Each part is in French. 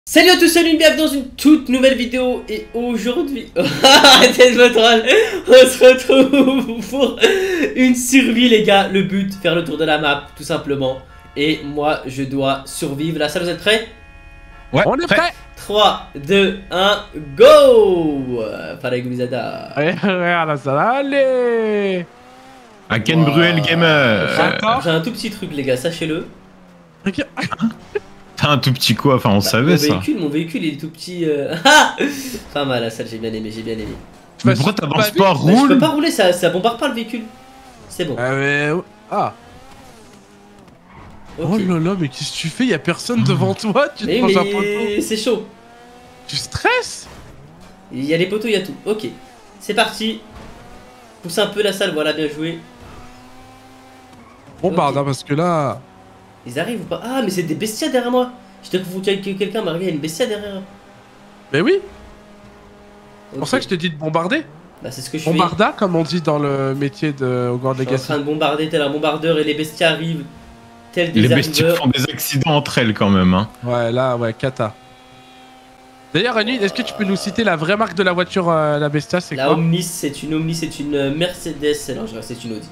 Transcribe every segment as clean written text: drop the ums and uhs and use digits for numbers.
Salut à tous, salut, bienvenue dans une toute nouvelle vidéo. Et aujourd'hui, arrêtez de me troll, on se retrouve pour une survie les gars. Le but, faire le tour de la map tout simplement. Et moi je dois survivre. La salle, vous êtes prêts? Ouais, on est prêt. 3, 2, 1, go. Fala Gulizada. Regarde la salle, allez. À Ken Bruel Gamer. J'ai un tout petit truc les gars, sachez-le. T'as un tout petit quoi, enfin on savait ça. Mon véhicule il est tout petit. Pas mal la salle, j'ai bien aimé, Mais pourquoi t'avances pas, Je roule? peux pas rouler, ça bombarde pas le véhicule. C'est bon. Ah. Okay. Oh là là, mais qu'est-ce que tu fais? Y'a personne devant toi, tu te prends un poteau. C'est chaud. Tu stresses? Il y a les poteaux, il y a tout. Ok, c'est parti. Pousse un peu la salle, voilà, bien joué. Bombarde, hein, parce que là... Ils arrivent ou pas? Ah, mais c'est des bestias derrière moi. J'étais confondu avec quelqu'un, mais regarde, il y a une bestia derrière. Mais oui. C'est pour pour ça que je te dis de bombarder. Bah, c'est ce que je fais. Bombarda, comme on dit dans le métier de Hogwarts Je suis en Legacy. train de bombarder tel un bombardeur et les bestias arrivent. Tels des Les bestias arriveurs. font des accidents entre elles quand même, hein. Ouais, là, ouais, cata. D'ailleurs, Annie, est-ce que tu peux nous citer la vraie marque de la voiture, la Bestia, c'est quoi? La Omnis, c'est une Omnis, c'est une Mercedes. Non, je reste, c'est une Audi.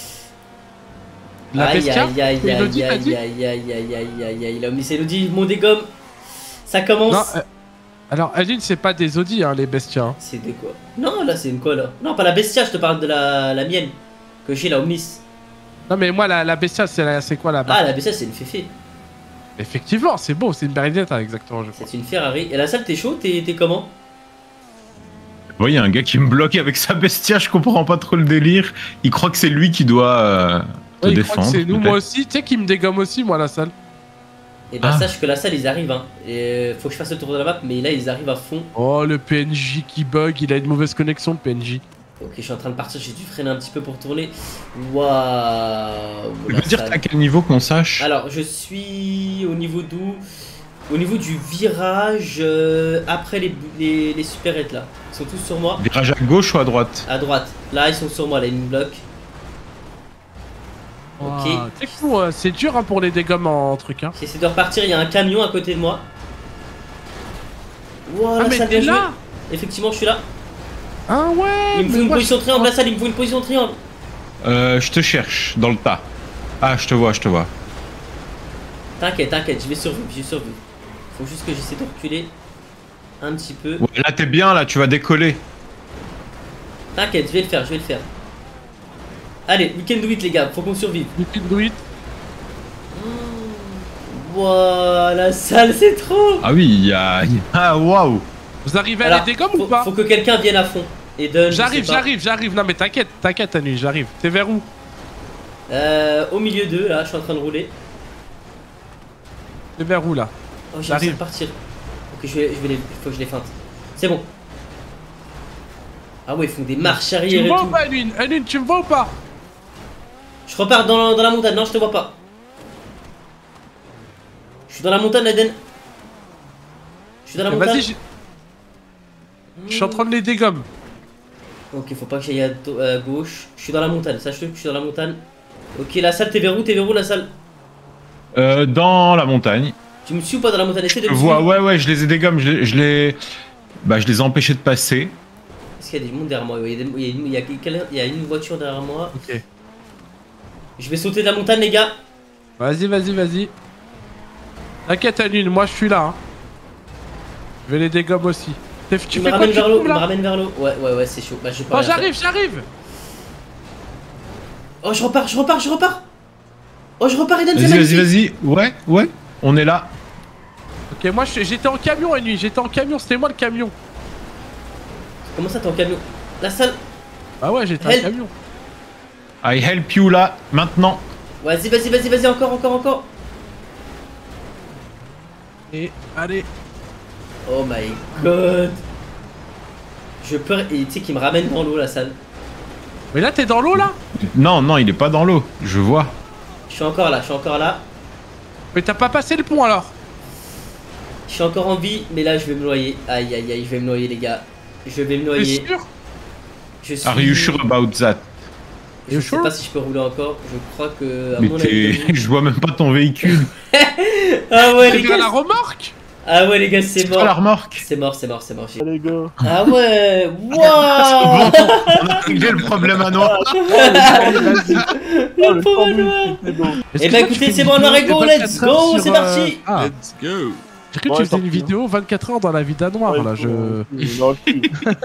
La Bestia? Aïe aïe aïe aïe aïe aïe aïe aïe aïe aïe aïe. La Omnis et l'Audi, mon dégomme. Ça commence. Non, alors, Aline, c'est pas des Audi, hein, les Bestia. Hein. C'est de quoi? Non, là, c'est une quoi, là? Non, pas la Bestia, je te parle de la mienne. Que j'ai, la Omnis. Non, mais moi, la Bestia, c'est quoi la marque? Ah, la Bestia, c'est une Féfé. Effectivement, c'est beau, c'est une Berlinette, hein, exactement, je crois. C'est une Ferrari. Et la salle, t'es chaud? T'es comment? Bon, y a un gars qui me bloque avec sa bestia, je comprends pas trop le délire. Il croit que c'est lui qui doit te Ouais, défendre. c'est nous, moi aussi, tu sais, qui me dégomme aussi, moi, la salle. Et bah, Ah. sache que la salle, ils arrivent, hein. Et faut que je fasse le tour de la map, mais là, ils arrivent à fond. Oh, le PNJ qui bug, il a une mauvaise connexion, le PNJ. Ok, je suis en train de partir, j'ai dû freiner un petit peu pour tourner. Waouh. Tu veux dire à quel niveau qu'on sache? Alors, je suis au niveau d'où? Au niveau du virage, après les supérettes là. Ils sont tous sur moi. Virage à gauche ou à droite? À droite. Là, ils sont sur moi, là, ils me bloquent. Ok. Ah, tu sais que nous, c'est dur hein, pour les dégommes en truc. Hein. J'essaie de repartir, il y a un camion à côté de moi. Wow, Ah, là, mais ça t'es vient là? jouer. Effectivement, je suis là. Ah ouais. Il me faut une position triangle, la salle, il me faut une position triangle. Je te cherche, dans le tas. Ah, je te vois, je te vois. T'inquiète, je vais survivre, Faut juste que j'essaie de reculer un petit peu. Ouais, là t'es bien, là, tu vas décoller. T'inquiète, je vais le faire. Allez, we can do it les gars, faut qu'on survive. You can do it. Wouah, la salle c'est trop. Ah oui, il y a... Ah, waouh. Vous arrivez à Alors, les dégommes ou pas? Faut que quelqu'un vienne à fond. Et donne. J'arrive. Non mais t'inquiète Anu, j'arrive. T'es vers où? Au milieu d'eux, là, je suis en train de rouler. T'es vers où là? Oh, j'ai envie de partir. Ok, faut que je les feinte. C'est bon. Ah ouais, ils font des marches Tu arrière me et vois ou tout. pas Anune, tu me vois ou pas? Je repars dans la montagne. Non, je te vois pas. Je suis dans la montagne, Aden. Je suis dans la montagne. Vas-y, je suis en train de les dégommer. Ok, faut pas que j'aille à gauche. Je suis dans la montagne, sache-le que je suis dans la montagne. Ok, la salle, t'es vers où la salle? Dans la montagne. Tu me suis ou pas dans la montagne? Essaie de Je me vois, suivre. ouais, je les ai dégomme, je les ai empêchés de passer. Est-ce qu'il y a des monde derrière moi? Il y a une voiture derrière moi. Ok. Je vais sauter de la montagne, les gars. Vas-y. T'inquiète Anune, moi je suis là. Hein. Je vais les dégommer aussi. Tu me fais quoi? ramène vers l'eau, Tu me là? ramène vers l'eau. Ouais, c'est chaud. Bah, je vais pas Oh, rien faire. j'arrive. Oh, je repars. Oh, je repars, Eden, Vas-y. Ouais, on est là. Ok, moi j'étais en camion Anune, c'était moi le camion. Comment ça, t'es en camion? La salle. Ah ouais, j'étais en Help. camion. I help you là, maintenant. Vas-y, encore. Et allez. Oh my god. Je peux. Et tu sais qu'il me ramène dans l'eau, la salle. Mais là t'es dans l'eau là? Non, il est pas dans l'eau, je vois. Je suis encore là. Mais t'as pas passé le pont alors? Je suis encore en vie, mais là, je vais me noyer. Aïe, je vais me noyer, les gars. Je vais me T'es noyer. sûr? Je suis... Are you sure about that? Je sais pas si je peux rouler encore. Je crois que. À Mais mon avis. je vois même pas ton véhicule. Ah ouais, les T'es à gars. la remorque? Ah ouais les gars c'est C'est pas la mort. remorque. C'est mort, c'est mort, c'est mort. Les gars. Ah ouais. Bon, Wouah. on a réglé le problème à noir. Le pauvre noir. C'est bon. Eh bah écoutez c'est bon noir et go, let's go, c'est parti. Ah, Let's go. j'ai cru que Ouais, tu faisais tant une pis, vidéo 24 heures dans la vie d'un noir Ouais, là, faut- je... Non, le cul.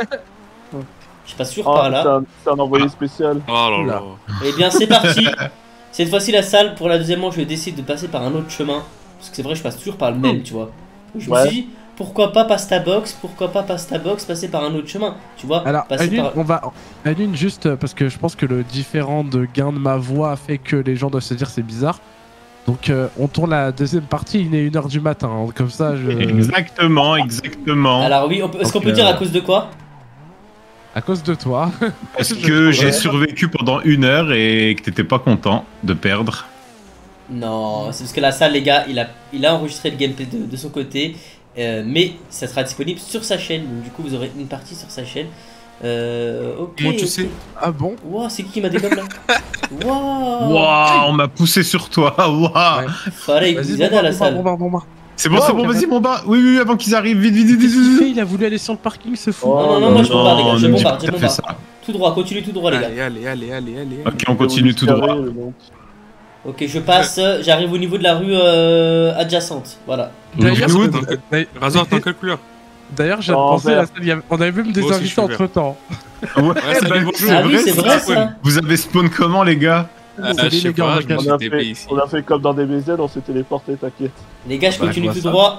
Je suis pas sûr Ah, par là. c'est un envoyé spécial. Oh là Oula. là. Eh bien c'est parti. Cette fois-ci la salle, pour la deuxième manche je décide de passer par un autre chemin. Parce que c'est vrai je passe toujours par le même tu vois. Je me Ouais. suis dit pourquoi pas pasta box, pourquoi pas pasta box, passer par un autre chemin. Tu vois, Alors, passer Alune, par... on va... Alune, juste parce que je pense que le différent de gain de ma voix fait que les gens doivent se dire c'est bizarre. Donc on tourne la deuxième partie, il est 1h du matin, hein. Comme ça je... Exactement, exactement. Alors oui, est-ce qu'on Donc, peut dire à cause de quoi? À cause de toi. Parce que j'ai survécu pendant 1 heure et que t'étais pas content de perdre. Non, c'est parce que la salle, les gars, il a enregistré le gameplay de son côté, mais ça sera disponible sur sa chaîne. Donc, du coup, vous aurez une partie sur sa chaîne. Ok. Comment tu ok. sais? Ah bon? Wow, c'est qui m'a dégommé là? Wow. Waouh, on m'a poussé sur toi. Waouh. Ouais. Fallait que vous aidez à la salle. bombarde. C'est bon, Wow, c'est bon, vas-y, mon bas. Oui, oui, avant qu'ils arrivent. Vite, vite, vite, Qu'est-ce vite, qu'il vite. fait? Il a voulu aller sur le parking, ce fou. Oh, Non, moi je bombarde, les gars, je ne dis bombarde, pas je que t'as fait bombarde. ça. Tout droit, continue tout droit, les gars. Allez. Ok, on continue tout droit. Ok, je passe, j'arrive au niveau de la rue adjacente. Voilà. D'ailleurs, Wood. Razor, t'es en quelle couleur? D'ailleurs, j'ai Oh, pensé à vert. ça, on avait même des Moi aussi, invités je suis vert. entre temps. Ouais, salut, bah, bonjour. Ah oui, c'est vrai ça. Vous avez spawn comment, les gars? Salut, Je sais les gars, pas, on va je me cacher. suis TP ici. On a fait comme dans DBZ, on s'est téléporté, t'inquiète. Les gars, je Bah, continue je vois tout ça. droit.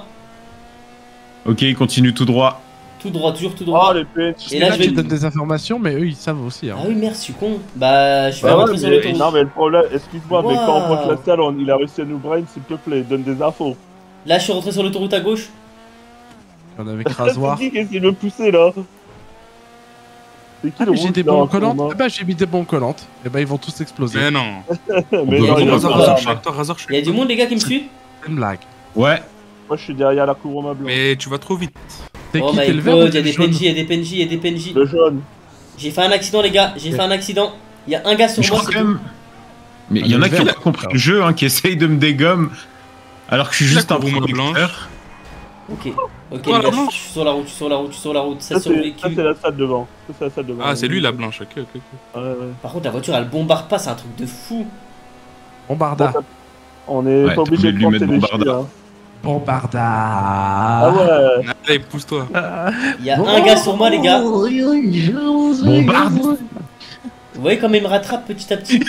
Ok, continue tout droit. Tout droit, toujours tout Oh, droit. les pinch. Et là, Là, je vais- tu donnes des informations, mais eux, ils savent aussi. Hein. Ah oui, merde, je suis con. Bah, je vais Bah ouais, rentrer sur mais, l'autoroute. non mais le problème, excuse-moi, mais quand on voit que la Waouh. salle, il a réussi à nous brain, s'il te plaît, donne des infos. Là, je suis rentré sur l'autoroute à gauche. On est avec Rasoir. C'est qui qui essaie de me pousser là? C'est qui Ah, le mais j'ai rouge, des là, bombes en collantes. commun Ah bah, j'ai mis des bombes collantes. Et bah, ils vont tous exploser. Mais non. Mais peut- non, on il peut- a Razor, on pas peut- là. je suis avec toi, Razor, je suis Il y a avec du toi. monde, les gars, qui me suivent. C'est une blague. Ouais. Moi je suis derrière la couronne blanc. Mais tu vas trop vite. T'es Oh qui? T'es my le vert ou god, il y t'es a le des jaune? PNJ, il y a des PNJ, il y a des PNJ. Le jaune. J'ai fait un accident, les gars. J'ai fait un accident. Il y a un gars sur Je moi. crois c'est quand tout. même. Mais il Ah, y en le a qui ont vert. pas compris le jeu, hein, qui essayent de me dégommer. Alors que je suis juste un La couronne producteur. Ok, ok, Voilà, les gars, blanche. je suis sur la route, je suis sur la route, je suis sur la route. Ça Ça c'est survécu. la salle devant. Ça c'est la salle devant. Ah, c'est lui la blanche, ok. Ouais, ouais. Par contre, la voiture, elle bombarde pas, c'est un truc de fou. Bombarda. On est Ouais, pas t'es obligé obligé de de lui porter mettre les Bombarda. chiens. Hein. Bombarda. Ah ouais. Allez, pousse-toi. Il y a un gars sur moi, les gars. Bombarde. Vous voyez comme il me rattrape petit à petit.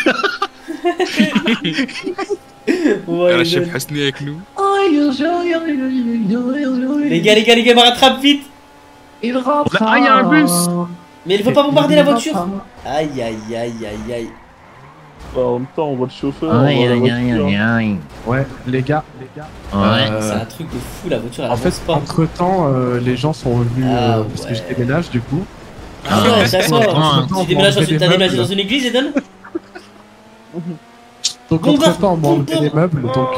Ouais, La les chef gars. Hasni avec nous. Les gars, il me rattrape vite. Il rentre. Ah, il y a un bus. Mais il faut pas bombarder la voiture. Aïe, aïe, aïe, aïe, aïe. Bah, en même temps, on voit le chauffeur. on voit la voiture. Ouais, les gars. C'est un truc de fou, la voiture, elle En avance fait, pas. entre temps, les gens sont revenus Ah, parce que ouais. je déménage du coup. Ah ouais, d'accord. Entre-temps, Tu déménages on dans enlevait t'as les déménagé meubles. dans une église, Eden? Donc Bombarde, entre temps, on m'a enlevé bombarde. les meubles. Donc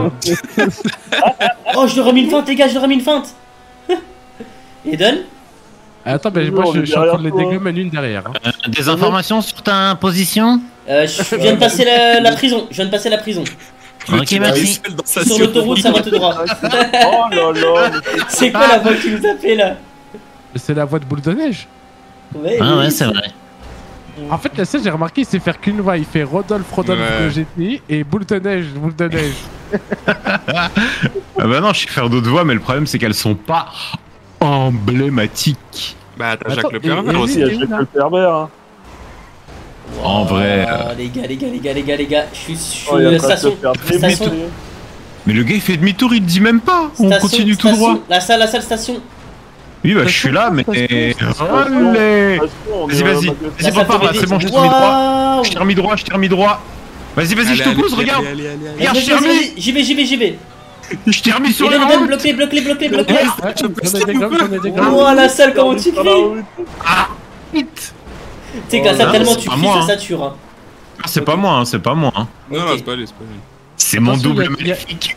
Oh, je leur ai mis une feinte, les gars, je leur ai mis une feinte. Eden? attends, mais Oui, moi on je est suis en train de les derrière toi. dégommer l'une derrière. Hein. Des informations sur ta position? Je viens de passer la prison. Je viens de passer la prison. Ok, merci. Dans Je suis sur l'autoroute, ça va tout droit. Oh là là. mais C'est quoi la voix qui nous a fait là? Mais c'est la voix de boule de neige. Ouais, Ah oui, ouais, c'est vrai. En fait, là, ça, j'ai remarqué, il sait faire qu'une voix. Il fait Rodolphe Ouais. de GTI et boule de neige, boule de neige. Ah bah non, je sais faire d'autres voix, mais le problème c'est qu'elles sont pas emblématiques. Bah, t'as Attends, Jacques Le et- Pervers et- Il aussi. y a Et où, Jacques là le pervers. Hein. En vrai, Les gars, je suis Oh, il y a à la presque station. le pervers. Station. Mais le gars il fait demi-tour, il te dit même pas. On Station, continue tout station. droit. La salle, station. Oui, bah je suis là, mais. Allez. Vas-y, vas-y. La Vas-y, salle repars de là, c'est bon, je métier. t'ai remis droit. Waouh. Je t'ai remis droit, je t'ai remis droit. Vas-y, vas-y, je te pousse, regarde. Regarde, je t'ai remis. Vas-y, j'y vais. Je t'ai remis sur la Eden, route. bloqué. Ouais, j'en ai des gommes, j'en ai des gommes. Oh la salle, comment tu cries. Vite. Tu sais que la salle, Oh, tellement c'est tu pas cries, moi, ça hein. sature. Hein. Ah, c'est pas moi, hein, c'est pas moi. Hein. Non, Ok. non, c'est pas lui, c'est pas lui. C'est mon Attention, double il y a- maléfique.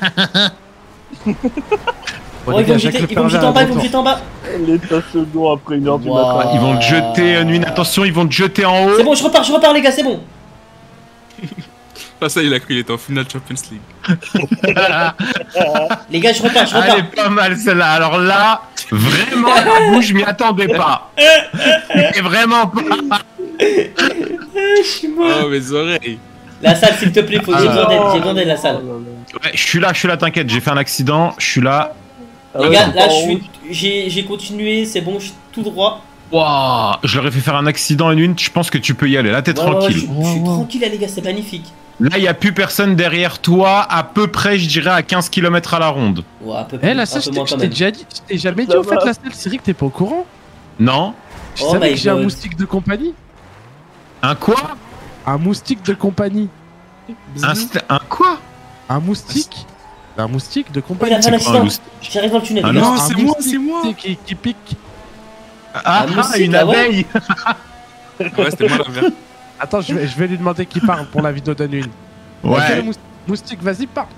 Bon, Oh, les ils vont gars, me Jacques jeter, Le ils vont me jeter Pervers en bas, à ils vont me retour. jeter en bas. L'état second après 1h du Waouh. matin. Ils vont te jeter, Nuit, attention, ils vont te jeter en haut. C'est bon, je repars les gars, c'est bon. Ah, ça, il a cru, il était en finale Champions League. Les gars, je repars, je Elle repars. est pas mal celle-là. Alors là, vraiment, j'avoue, je m'y attendais pas. Mais vraiment pas. Je suis mort. Oh, mes oreilles. La salle, s'il te plaît, j'ai besoin d'aide, la salle. Ouais, je suis là, t'inquiète, j'ai fait un accident, je suis là. Les gars, là, j'ai continué, c'est bon, je suis tout droit. Waouh, je leur ai fait faire un accident en une, je pense que tu peux y aller, là t'es Ouais, ouais, tranquille. je suis tranquille, là, les gars, c'est magnifique. Là, il n'y a plus personne derrière toi, à peu près, je dirais, à 15 km à la ronde. Ouais, à peu Eh, près, la un salle, peu je moins t'ai quand je t'ai même. déjà dit, je t'ai jamais dit au fait la salle, c'est vrai que t'es pas au courant. Non? Je Oh savais my que j'ai un God. moustique de compagnie. Un quoi? Un moustique de compagnie. Un quoi? Un moustique. Un moustique de Oh, il compagnie. a fait un C'est quoi un accident. J'arrive dans le tunnel, Ah les gars. non, Un c'est moi, moustique, c'est moi. tu sais, qui pique. Ah, Un moustique, une ah ouais. abeille! Ouais, c'était moi la verte. Attends, je vais lui demander qui parle pour la vidéo de une. Ouais. Moustique, vas-y, parle.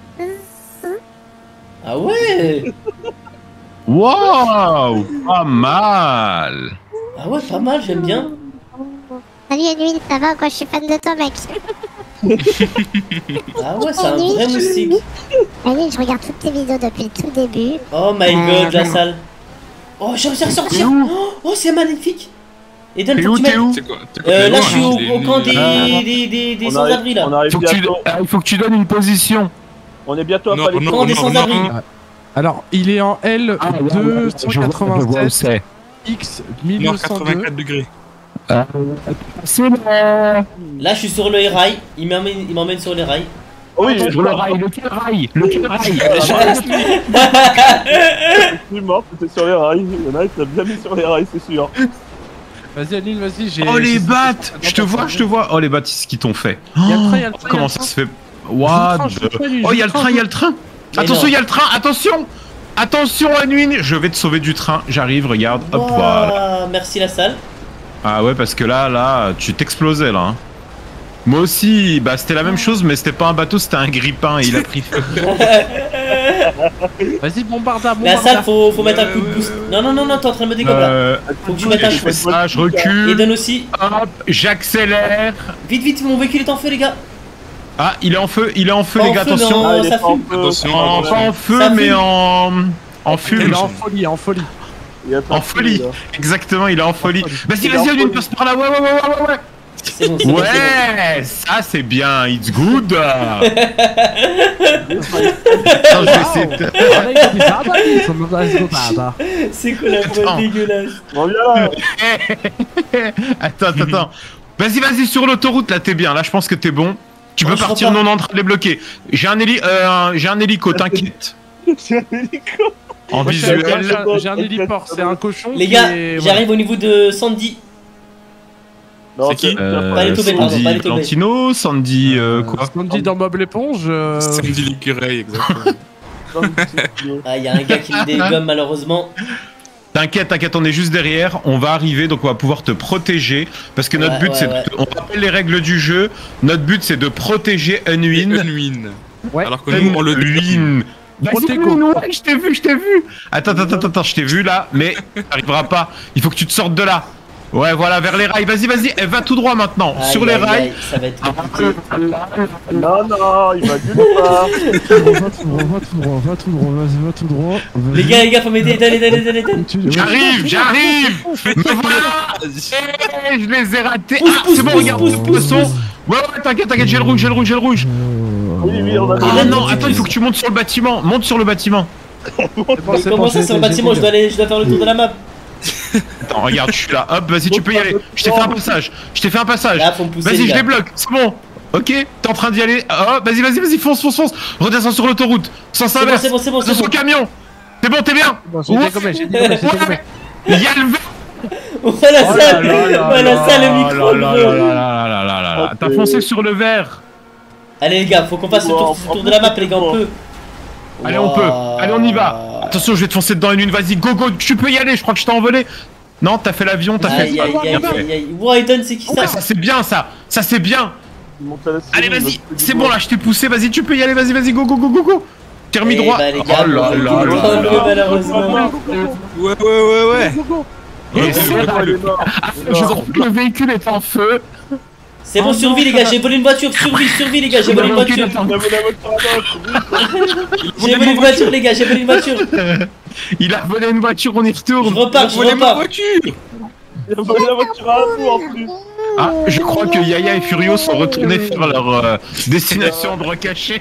Ah ouais. Wow! Pas mal! Ah ouais, pas mal, j'aime bien. Salut Edwin, ça va quoi? Je suis fan de toi, mec. Ah ouais, c'est un vrai moustique. Edwin, je regarde toutes tes vidéos depuis le tout début. Oh my god, la salle. Oh, j'ai réussi à sortir. Oh, c'est magnifique. Et donne, T'es faut où, que tu t'es mettes. où? C'est quoi t'es Là, loin, je suis hein, au camp des sans-abri là. On arrive bientôt. Il faut que tu donnes une position. On est bientôt à Non, Palais. non, Camp des sans-abri. Alors, il est en L Ah, je vois où 287 c'est. X Nord 1202. 84 degrés. C'est bon. Là, je suis sur le rail. Il m'emmène sur les rails. Oh oui, Sur le rail, lequel rail? Lequel rail? je suis mort, c'était sur les rails. Il y en a qui l'a bien mis sur les rails, c'est sûr. Vas-y, Aline, vas-y, j'ai. Oh les j'ai- battes! Je te vois, je te vois. Oh les battes, ce qu'ils t'ont fait. Il y a le train, il y a le train. Comment ça se fait? What the... Oh, il y a le train, il y a le train. Mais Attention, non. il y a le train, attention. Attention, Anouine, je vais te sauver du train. J'arrive, regarde. Hop, voilà. Ouah, merci la salle. Ah ouais, parce que là, tu t'explosais là. Hein. Moi aussi, bah c'était la même chose, mais c'était pas un bateau, c'était un grippin et il a pris feu. Vas-y, bombarda, La bombarda. salle, faut mettre un coup de boost. Non, non, non, non, t'es en train de me dégommer là. Faut que tu mettes un je coup. fais ça, je Et recule. donne aussi. Hop, j'accélère. Vite, vite, mon véhicule est en feu, les gars. Ah, il est en feu, les gars, En feu, attention. non. Ah, il est ça pas en fume. feu. Attention, En, pas en feu, Ça mais fume. en fume. Il est en folie, en folie. Il y a pas En de feu, folie. là. Exactement, il est en folie. Vas-y, Il est en vas-y, Anouine, folie. passe par là. Ouais. C'est bon, c'est bon. Ouais, ça c'est bien, it's good. Attends, je vais essayer de... C'est quoi la Attends. voix dégueulasse? On vient là. Attends. Vas-y, sur l'autoroute, là t'es bien, là je pense que t'es bon. Tu Oh, peux je partir, repars. non, en train de débloquer. J'ai un hélico, t'inquiète. C'est un hélico. En Moi, visuel. j'ai un héliport, c'est un cochon. Les qui gars, est- j'arrive au niveau de Sandy. Non, C'est qui Pas les Tobé, pardon, Sandy pas les Tobé. Valentino, Sandy quoi? Sandy dans Bob l'éponge. Samedi l'écureuil, exactement. Ah, il y a un gars qui me dégomme malheureusement. T'inquiète, on est juste derrière, on va arriver, donc on va pouvoir te protéger, parce que notre Ouais, but ouais, c'est, ouais. on rappelle les règles du jeu, notre but c'est de protéger Unwin. Unwin. Ouais. Alors que nous, on le Unwin. Vas-y, Protego. Unwin, ouais, je t'ai vu. Attends, je t'ai vu là, mais t'arriveras pas, il faut que tu te sortes de là. Ouais, voilà, vers les rails, vas-y, elle va tout droit maintenant, Aïe, sur les aïe, rails. aïe, ça va être compliqué. Non, il va nulle part. Va tout droit. Les gars, faut m'aider, allez. J'arrive. Me voilà. Je les ai ratés. Pousse, Ah, c'est bon, pousse, regarde, pousse, le pousse, poisson. Ouais, t'inquiète, j'ai le rouge. Oui, on a Ah non, attends, il faut que tu montes sur le bâtiment. Monte sur le bâtiment. Comment ça sur le bâtiment? Je dois faire le tour de la map. Attends, regarde, je suis là. Hop, vas-y, tu peux y aller. Je t'ai fait un passage. Là, faut me pousser. Vas-y, les je gars. débloque. C'est bon. Ok, t'es en train d'y aller. Oh, vas-y, fonce. Redescends sur l'autoroute. Sens inverse. C'est bon. Attention au camion. C'est bon, t'es bien. J'ai dégommé. Il y a le vert. Voilà ça, voilà ça le micro. Oh là. T'as foncé sur le vert. Allez les gars, faut qu'on fasse le tour de la map les gars, on peut. Allez, on peut. Allez, on y va. Attention, je vais te foncer dedans une. Vas-y, go. Tu peux y aller. Je crois que je t'ai envolé. Non, t'as fait l'avion, t'as fait. Aïe. Wyden, c'est qui Ouais, ça? ça c'est bien ça. Ça c'est bien. Allez, vas-y. C'est bon là, je t'ai poussé. Vas-y, tu peux y aller. Vas-y, go. T'es remis droit. Eh bah, les gars, Oh là là on là peut, là. malheureusement. Ouais. Et c'est là, je crois que le véhicule est en feu. C'est bon, survie les gars, j'ai volé une voiture, survie les gars, j'ai volé une voiture. Il a volé la voiture à l'autre. J'ai volé une voiture les gars, j'ai volé une voiture. Il a volé une voiture, on y Je retourne. repars, je Volez ma repars. voiture. Il a volé la voiture à l'autre en plus. Ah, je crois que Yaya et Furio sont retournés faire leur destination de recaché.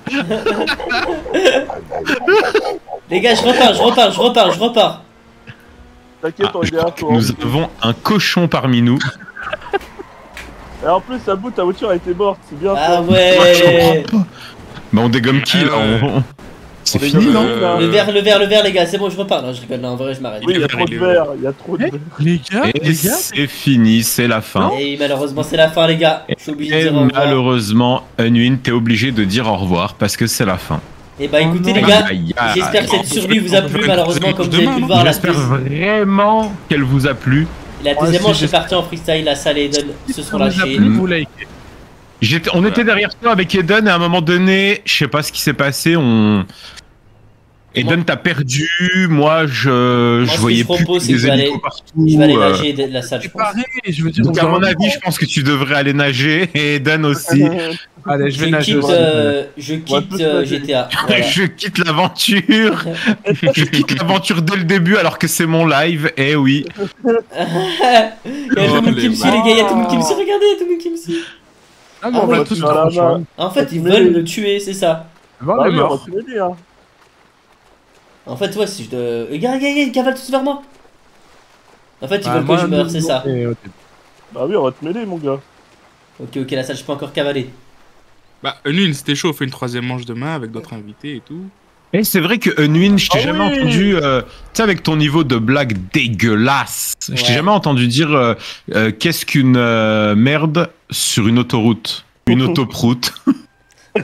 Les gars, je repars. T'inquiète, on est derrière toi. Nous avons un cochon parmi nous. Et en plus, à bout, ta voiture a été morte, c'est bien Ah ça. ouais. Bah on dégomme qui là C'est On est fini comme non là. Le verre les gars, c'est bon, je repars. Non, je rigole, non, en vrai, je m'arrête. Oui, il y a trop de verre, il y a trop de verre. Les gars, Et c'est fini, c'est la fin. Et malheureusement, c'est la fin, les gars. Je suis obligé de Et dire au revoir. malheureusement, Unwin, t'es obligé de dire au revoir parce que c'est la fin. Et bah écoutez, Oh les non. gars, Aïe, aïe, j'espère que aïe. cette survie vous a plu. Malheureusement, comme vous avez pu le voir, la J'espère vraiment qu'elle vous a plu. deuxième manche Ouais, est si, partie en freestyle. La salle et Eden se sont lâchés. Mm. vous likez. On était derrière toi avec Eden et à un moment donné, je sais pas ce qui s'est passé, Eden t'a perdu, moi je ce que voyais je plus propose, c'est des que je vais hélicos aller- partout. Je vais aller nager de la salle, je C'est pense. pareil, je veux dire. Donc à mon avis, je pense que tu devrais aller nager et Eden aussi. Allez, je vais Je nager quitte, aussi. je Ouais, quitte plus nager. GTA. Voilà. Je quitte l'aventure. Je quitte l'aventure dès le début alors que c'est mon live. Eh oui. Il y a tout le monde qui me suit, les gars. Il y a tout le monde qui me suit. Regardez, il y a tout le monde qui me suit. Ah, mais Ah on va oui. tous Sur la main. En fait, ils Mais- veulent me tuer, c'est ça. Bon, Bah on est oui, on va mort. te l'aider, hein. En fait, ouais, si je te. Regarde, ils cavalent tous vers moi. En fait, ils Ah, veulent moi, que je meure, c'est ça. et, ok. Bah oui, on va te mêler, mon gars. Ok, la salle, je peux encore cavaler. Bah, Unwin, c'était chaud, on fait une troisième manche demain avec d'autres invités et tout. Et c'est vrai que Unwin, je t'ai Ah jamais oui. entendu, tu sais, avec ton niveau de blague dégueulasse, je t'ai Ouais. jamais entendu dire qu'est-ce qu'une merde sur une autoroute. Une autoproute. Non,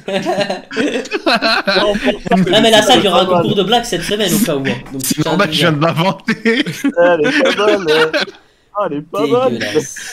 mais la salle, il y aura un concours de blagues cette semaine au cas où. Hein. Donc, C'est normal, je viens de l'inventer. Elle est pas mal. Elle est pas mal. Dégueulasse.